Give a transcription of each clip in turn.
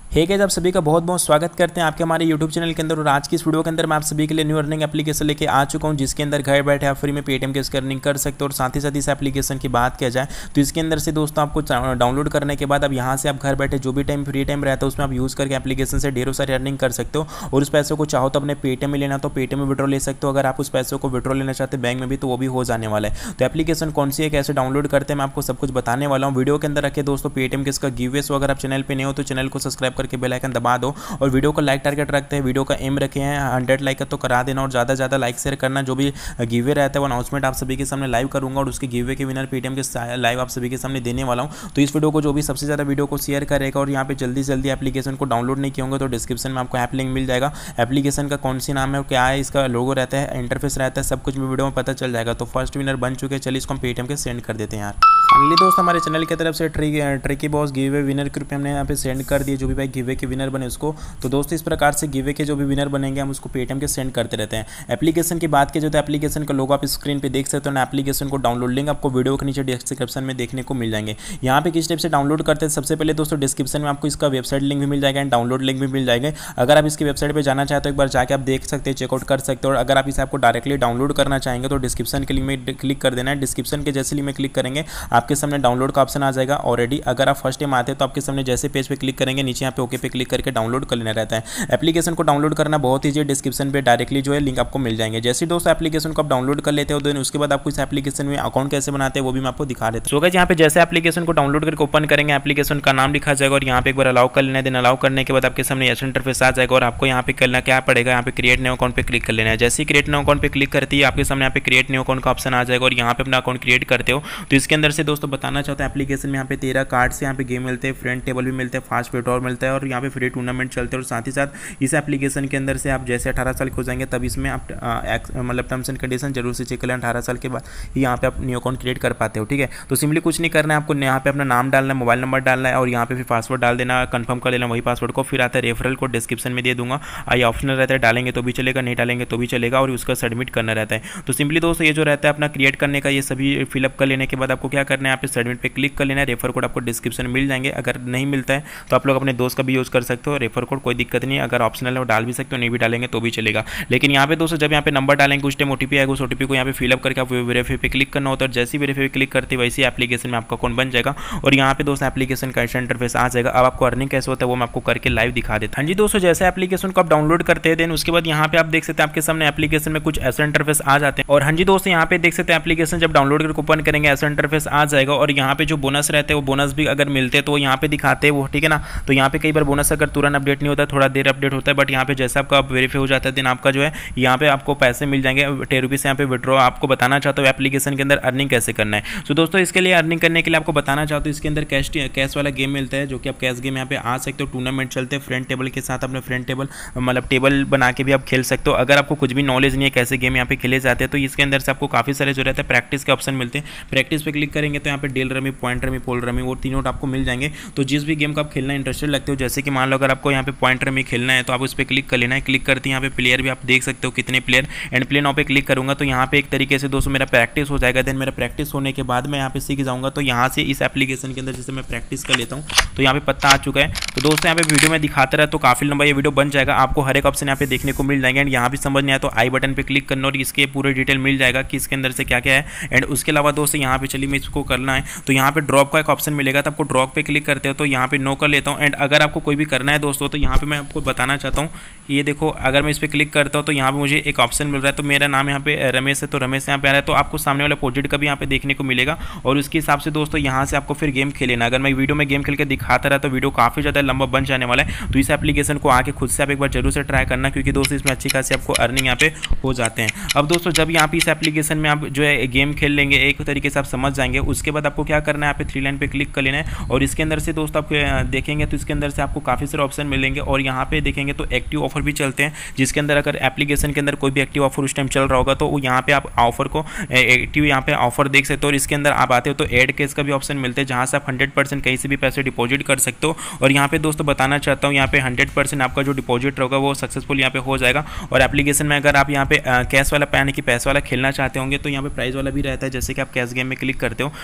Hey guys, आप सभी का बहुत बहुत स्वागत करते हैं आपके हमारे YouTube चैनल के अंदर। और आज की इस वीडियो के अंदर मैं आप सभी के लिए न्यू अर्निंग एप्लीकेशन लेके आ चुका हूं, जिसके अंदर घर बैठे आप फ्री में पेटीएम के अर्निंग कर सकते हो। और साथ ही साथ इस एप्लीकेशन की बात किया जाए तो इसके अंदर से दोस्तों आपको डाउनलोड करने के बाद अब यहाँ से आप घर बैठे जो भी टाइम फ्री टाइम रहता है उसमें आप यूज़ करके एप्लीकेशन से ढेरों सारी अर्निंग कर सकते हो। और उस पैसों को चाहो तो अपने पेटीएम में लेना तो पेटीएम में विड्रॉ ले सकते हो। अगर आप उस पैसों को विड्रॉ लेना चाहते हैं बैंक में भी तो वो भी हो जाने वाला है। तो एप्लीकेशन कौन सी है, कैसे डाउनलोड करते हैं, मैं आपको सब कुछ बताने वाला हूँ। वीडियो के अंदर रखे दोस्तों पेटीएम के इसका गिव अवे। सो अगर आप चैनल पे नहीं हो तो चैनल को सब्सक्राइब करके बेल आइकन दबा दो और वीडियो को लाइक टारगेट रखते हैं। वीडियो का एम रखे हैं 100 लाइक का तो करा देना और ज़्यादा लाइक शेयर करना। जो भी गिवे रहता है वो अनाउंसमेंट आप सभी के सामने लाइव करूंगा और उसके गिवे के विनर पेटीएम के लाइव आप सभी के सामने देने वाला हूं। तो इस वीडियो को जो भी सबसे ज़्यादा वीडियो को शेयर करेगा और यहाँ पे जल्दी से जल्दी एप्लीकेशन को डाउनलोड नहीं किए होंगे तो डिस्क्रिप्शन में आपको ऐप लिंक मिल जाएगा। एप्लीकेशन का कौन सी नाम है, क्या है, इसका लोगो रहता है, इंटरफेस रहता है, सब कुछ भी वीडियो में पता चल जाएगा। तो फर्स्ट विनर बन चुके हैं, चलिए इसको हम पेटीएम के सेंड कर देते हैं यार। फाइनली दोस्त हमारे चैनल की तरफ से ट्रिकी बॉस गिवे विनर के रूप में हमने यहाँ पे सेंड कर दिए। जो भी भाई गिवे के विनर बने उसको, तो दोस्तों इस प्रकार से गिवे के जो भी विनर बनेंगे हम उसको पेटीएम के सेंड करते रहते हैं। एप्लीकेशन की बात की जाए तो एप्लीकेशन का लोगो आप स्क्रीन पे देख सकते हो ना। एप्लीकेशन को डाउनलोड लिंक आपको वीडियो के नीचे डिस्क्रिप्शन में देखने को मिल जाएंगे। यहाँ पे किस टाइप से डाउनलोड करते हैं, सबसे पहले दोस्तों डिस्क्रिप्शन में आपको इसका वेबसाइट लिंक भी मिल जाएगा एंड डाउनलोड लिंक भी मिल जाएगा। अगर आप इसकी वेबसाइट पर जाना चाहते हो एक बार जाके आप देख सकते हैं, चेकआउट कर सकते हो। और अगर आप इसे आपको डायरेक्टली डाउनलोड करना चाहेंगे तो डिस्क्रिप्शन के लिंक में क्लिक कर देना है। डिस्क्रिप्शन के जैसे लिंक में क्लिक करेंगे आपके सामने डाउनलोड का ऑप्शन आ जाएगा ऑलरेडी। अगर आप फर्स्ट टाइम आते हैं तो आपके सामने जैसे पेज पे क्लिक करेंगे नीचे यहाँ पे ओके पे क्लिक करके डाउनलोड कर लेना रहता है। एप्लीकेशन को डाउनलोड करना बहुत ईजी है, डिस्क्रिप्शन पे डायरेक्टली जो है लिंक आपको मिल जाएंगे। जैसे दोस्तों एप्लीकेशन को आप डाउनलोड कर लेते हो देन उसके बाद आपको इस एप्लीकेशन में अकाउंट कैसे बनाते हैं वो भी मैं आपको दिखा देता हूं। सो गाइस यहाँ पे जैसे एप्लीकेशन को डाउनलोड करके ओपन करेंगे एप्लीकेशन का नाम लिखा जाएगा और यहाँ पे एक बार अलाउ कर लेना है। देन अलाउ करने के बाद आपके सामने ऐसा इंटरफेस आ जाएगा और आपको यहाँ पे करना क्या पड़ेगा, यहाँ पे क्रिएट न्यू अकाउंट पे क्लिक कर लेना है। जैसे ही क्रिएट न्यू अकाउंट पे क्लिक करती है आपके सामने यहाँ पे क्रिएट न्यू अकाउंट का ऑप्शन आ जाएगा और यहाँ पे अपना अकाउंट क्रिएट करते हो। तो इसके अंदर से दोस्तों बताना चाहता हूँ एप्लीकेशन में यहाँ पे 13 कार्ड से यहाँ पे गेम मिलते हैं, फ्रेंड टेबल भी मिलते हैं, फास्ट विड्रॉल मिलता है और यहाँ पे फ्री टूर्नामेंट चलते हैं। और साथ ही साथ इस एप्लीकेशन के अंदर से आप जैसे 18 साल हो जाएंगे तब इसमें आप मतलब टर्म्स एंड कंडीशन जरूर से चेक कर लें। 18 साल के बाद ही यहाँ पे आप न्यू अकाउंट क्रिएट कर पाते हो। ठीक है, तो सिंपली कुछ नहीं करना है, आपको यहाँ पे अपना नाम डालना है, मोबाइल नंबर डालना है और यहाँ पे फिर पासवर्ड डाल देना, कंफर्म कर लेना वही पासवर्ड को। फिर आता है रेफरल कोड डिस्क्रिप्शन में दे दूंगा, ये ऑप्शनल रहता है, डालेंगे तो भी चलेगा, नहीं डालेंगे तो भी चलेगा और उसका सबमिट करना रहता है। तो सिंपली दोस्तों ये जो रहता है अपना क्रिएट करने का ये सभी फिलअप कर लेने के बाद आपको क्या करना है, यहाँ पे सबमिट पे क्लिक कर लेना है। रेफर कोड आपको डिस्क्रिप्शन में मिल जाएंगे, अगर नहीं मिलता है तो आप लोग अपने दोस्त का भी यूज़ कर सकते हो। रेफर कोड कोई दिक्कत नहीं है, अगर ऑप्शनल है वो डाल भी सकते हो, नहीं भी डालेंगे तो भी चलेगा। लेकिन यहाँ पे दोस्तों जब यहाँ पे नंबर डालेंगे उस टाइम ओटीपी आएगा, उस ओटीपी को यहाँ पे फिलअप करके आप वेरीफाई पे क्लिक करना होता है। जैसे ही वेरीफाई पे क्लिक करते वैसे एप्लीकेशन में आपका अकाउंट बन जाएगा और यहाँ पे दोस्तों एप्लीकेशन का ऐसा इंटरफेस आ जाएगा। अब आपको अर्निंग कैसे होता है वो मैं आपको करके लाइव दिखा देता हूं। हाँ जी दोस्तों, जैसे एप्लीकेशन को आप डाउनलोड करते हैं देन उसके बाद यहाँ पे आप देख सकते हैं आपके सामने एप्लीकेशन में कुछ ऐसा इंटरफेस आ जाते हैं। और हाँ जी दोस्तों यहाँ पे देख सकते हैं एप्लीकेशन जब डाउनलोड करके ओपन करेंगे ऐसा इंटरफेस आ जाएगा और यहाँ पे जो बोनस रहते हैं वो बोनस भी अगर मिलते हैं तो यहाँ पे दिखाते हैं वो, ठीक है ना। तो यहाँ पे कई बार बोनस अगर तुरंत अपडेट नहीं होता है, थोड़ा देर अपडेट होता है, बट यहाँ पे जैसा आपका वेरीफाई हो जाता है देन आपका जो है यहाँ पे आपको पैसे मिल जाएंगे 10 रुपीज़ यहाँ पे विड्रॉ। आपको बताना चाहता हूँ एप्लीकेशन के अंदर अर्निंग कैसे करना है। तो दोस्तों इसके लिए अर्निंग करने के लिए आपको बताना चाहता हूँ इसके अंदर कैश वाला गेम मिलता है जो कि आप कैश गेम यहाँ पे आ सकते हो। टूर्नामेंट चलते हैं फ्रेंड टेबल के साथ, अपने फ्रेंड टेबल मतलब टेबल बना के भी आप खेल सकते हो। अगर आपको कुछ भी नॉलेज नहीं है कैसे गेम यहाँ पे खेले जाते हैं तो इसके अंदर से आपको काफ़ी सारे जो रहता है प्रैक्टिस के ऑप्शन मिलते हैं। प्रैक्टिस पे क्लिक करेंगे तो यहाँ पे deal rummy, point rummy, pool rummy वो तीनों आपको मिल जाएंगे। तो जिस भी गेम को आप खेलना इंटरेस्टेड लगते हो, जैसे कि मान लो अगर आपको यहाँ पे पॉइंट रमी खेलना है तो आप उस पर क्लिक कर लेना है। क्लिक करते हैं यहाँ पे प्लेयर भी आप देख सकते हो कितने प्लेयर, एंड प्ले नाउ पे क्लिक करूँगा तो यहाँ पे एक तरीके से दोस्तों मेरा प्रैक्टिस हो जाएगा। देन मेरा प्रैक्टिस होने के बाद मैं यहाँ पे सीख जाऊँगा। तो यहाँ से इस एप्लीकेशन के अंदर जैसे मैं प्रैक्टिस कर लेता हूँ तो यहाँ पे पत्ता आ चुका है। तो दोस्तों यहाँ पे वीडियो में दिखाता रहा तो काफ़ी लंबा ये वीडियो बन जाएगा, आपको हर एक ऑप्शन यहाँ पे देखने को मिल जाएंगे। एंड यहाँ भी समझ नहीं आया तो आई बटन पे क्लिक करना और इसके पूरे डिटेल मिल जाएगा कि इसके अंदर से क्या क्या है। एंड उसके अलावा दोस्तों यहाँ पे चलिए मैं इसको करना है तो यहाँ पे ड्रॉप का एक ऑप्शन मिलेगा, तो आपको ड्रॉप पे क्लिक करते हो तो यहाँ पे नो कर लेता हूँ। एंड अगर आपको कोई भी करना है दोस्तों तो यहाँ पे मैं आपको बताना चाहता हूँ, ये देखो अगर मैं इस पर क्लिक करता हूँ तो यहाँ पे मुझे एक ऑप्शन मिल रहा है। तो मेरा नाम यहाँ पे रमेश है तो रमेश यहाँ पे आ रहा है, तो आपको सामने वाला पोर्ट्रेट का भी यहाँ पे देखने को मिलेगा और उसके हिसाब से दोस्तों यहाँ से आपको फिर गेम खेलेना। अगर मैं वीडियो में गेम खेल के दिखाता रहा तो वीडियो काफ़ी ज़्यादा लंबा बन जाने वाला है। तो इस एप्लीकेशन को आके खुद से आप एक बार जरूर से ट्राई करना क्योंकि दोस्तों इसमें अच्छी खासी आपको अर्निंग यहाँ पे हो जाते हैं। अब दोस्तों जब यहाँ पे इस एप्लीकेशन में आप जो है गेम खेल लेंगे एक तरीके से आप समझ जाएंगे, उसके बाद आपको क्या करना है यहाँ पे 3 लाइन पे क्लिक कर लेना है और इसके अंदर से दोस्तों आप देखेंगे तो इसके अंदर से आपको काफ़ी सारे ऑप्शन मिलेंगे। और यहाँ पे देखेंगे तो एक्टिव ऑफर भी चलते हैं जिसके अंदर अगर एप्लीकेशन के अंदर कोई भी एक्टिव ऑफर उस टाइम चल रहा होगा तो यहाँ पे आप ऑफर को एक्टिव यहाँ पे ऑफर देख सकते हो। और इसके अंदर आप आते हो तो एड केस का भी ऑप्शन मिलता है जहाँ से आप 100% कहीं से भी पैसे डिपॉजिट कर सकते हो। और यहाँ पे दोस्तों बताना चाहता हूँ यहाँ पे 100% आपका जो डिपॉजिट होगा वो सक्सेसफुल यहाँ पे हो जाएगा। और एप्लीकेशन में अगर आप यहाँ पे कैश वाला पैन की पैसे वाला खेलना चाहते होंगे तो यहाँ पे प्राइस वाला भी रहता है। जैसे कि आप कैश गेम में क्लिक करते हो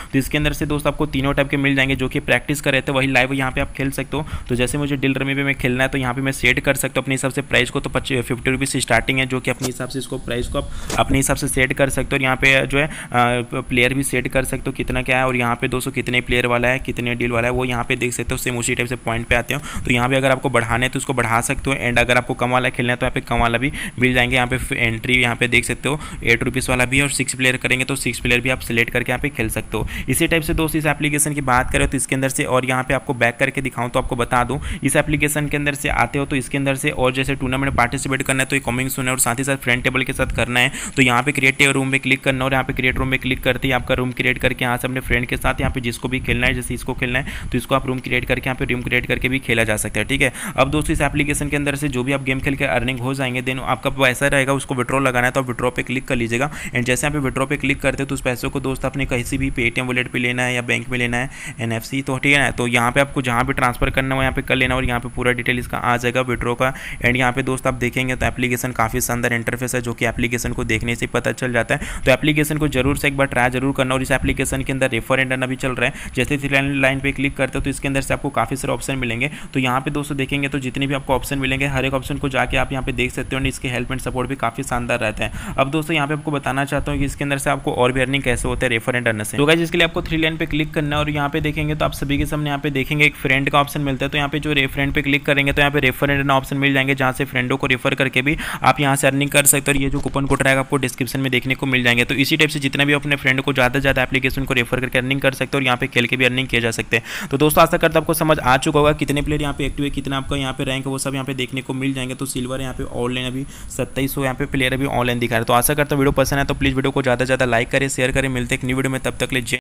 तो इसके अंदर से दोस्त आपको तीनों टाइप के मिल जाएंगे, जो कि प्रैक्टिस कर रहे थे वही लाइव यहाँ पे आप खेल सकते हो। तो जैसे मुझे डील रमी पे मैं खेलना है तो यहाँ पे मैं सेट कर सकता हूँ अपने हिसाब से प्राइस को, तो 50 रुपीज़ स्टार्टिंग है, जो कि अपने हिसाब से इसको प्राइस को आप अपने हिसाब से सेट कर सकते हो। और यहाँ पे जो है प्लेयर भी सेट कर सकते हो कितना क्या है, और यहाँ पे दोस्तों कितने प्लेयर वाला है कितने डील वाला है वो यहाँ पे देख सकते हो। सेम उसी टाइप से पॉइंट पे आते हो, तो यहाँ पे अगर आपको बढ़ाने तो उसको बढ़ा सकते हो, एंड अगर आपको कम वाला खेलना है तो यहाँ पे कम वाला भी मिल जाएंगे। यहाँ पे एंट्री यहाँ पे देख सकते हो 8 रुपीज़ वाला भी है, और 6 प्लेयर करेंगे तो 6 प्लेयर भी आप सिलेक्ट करके यहाँ पे खेल सकते हो। इसी टाइप से दोस्त इस एप्लीकेशन की बात करें तो इसके अंदर से, और यहाँ पे आपको बैक करके दिखाऊं तो आपको बता दूं, इस एप्लीकेशन के अंदर से आते हो तो इसके अंदर से और जैसे टूर्नामेंट में पार्टिसिपेट करना है तो ये कमिंग सून है, और साथ ही साथ फ्रेंड टेबल के साथ करना है तो यहाँ पे क्रिएट रूम में क्लिक करना, और यहाँ पे क्रिएट रूम में क्लिक करते ही आपका रूम क्रिएट करके यहाँ से अपने फ्रेंड के साथ यहाँ पे जिसको भी खेलना है, जैसे इसको खेलना है तो इसको आप रूम क्रिएट करके यहाँ पे रूम क्रिएट करके भी खेला जा सकता है। ठीक है, अब दोस्तों इस एप्लीकेशन के अंदर से जो भी आप गेम खेल के अर्निंग हो जाएंगे, देन आपका पैसा रहेगा उसको विड्रॉ लगाना है तो आप विड्रॉ पे क्लिक कर लीजिएगा। एंड जैसे यहाँ पे विड्रॉ पे क्लिक करते हो तो उस पैसों को दोस्त आपने कहीं भी पेटीएम वॉलेट पे लेना है या बैंक में लेना है, NFC, तो ठीक है ना, तो यहाँ पे आपको जहाँ भी ट्रांसफर करना हो यहाँ पे कर लेना, और यहाँ पे पूरा डिटेल इसका आ जाएगा विड्रॉ का। एंड यहाँ पे दोस्त आप देखेंगे तो एप्लीकेशन काफ़ी शानदार इंटरफेस है, जो कि एप्लीकेशन को देखने से पता चल जाता है। तो एप्लीकेशन को जरूर से एक बार ट्राई जरूर करना। और इस एप्लीकेशन के अंदर रेफर एंड अर्न अभी चल रहा है, जैसे लाइन पे क्लिक करते हो तो इसके अंदर से आपको काफ़ी सारे ऑप्शन मिलेंगे। तो यहाँ पे दोस्तों देखेंगे तो जितने भी आपको ऑप्शन मिलेंगे हर एक ऑप्शन को जाके आप यहाँ पे देख सकते हो, और इसके हेल्प एंड सपोर्ट भी काफ़ी शानदार रहता है। अब दोस्तों यहाँ पे आपको बताना चाहता हूँ कि इसके अंदर से आपको और भी अर्निंग कैसे होता है रेफर एंड अर्न से। तो गाइस इसके लिए आपको 3 लाइन पे क्लिक करना है, और यहाँ पे देखेंगे तो आप सभी के सामने यहाँ पे देखेंगे एक फ्रेंड का ऑप्शन मिलता है। तो यहाँ पे जो फ्रेंड पे क्लिक करेंगे तो यहाँ पे रेफर एंड अर्न ऑप्शन मिल जाएंगे, जहाँ से फ्रेंडों को रेफर करके भी आप यहाँ से अर्निंग कर सकते हो। और ये जो कूपन कोड रहेगा आपको डिस्क्रिप्शन में देखने को मिल जाएंगे। तो इसी टाइप से जितना भी अपने फ्रेंड को ज़्यादा से ज़्यादा एप्लीकेशन को रेफर करके अर्निंग कर सकते हो, और यहाँ पे खेल के भी अर्निंग किया जा सकते हैं। तो दोस्तों आशा करता आपको समझ आ चुका होगा कितने प्लेयर यहाँ पे एक्टिव है, कितना आपका यहाँ पे रैंक है, वो सब यहाँ पे देखने को मिल जाएंगे। तो सिल्वर यहाँ पे ऑनलाइन अभी 2700 यहाँ पे प्लेयर अभी ऑनलाइन दिखा रहे हैं। तो आशा करता हूँ वीडियो पसंद है तो प्लीज़ वीडियो को ज़्यादा से ज़्यादा लाइक करें, शेयर करें। मिलते हैं एक न्यू वीडियो में, तब तक ले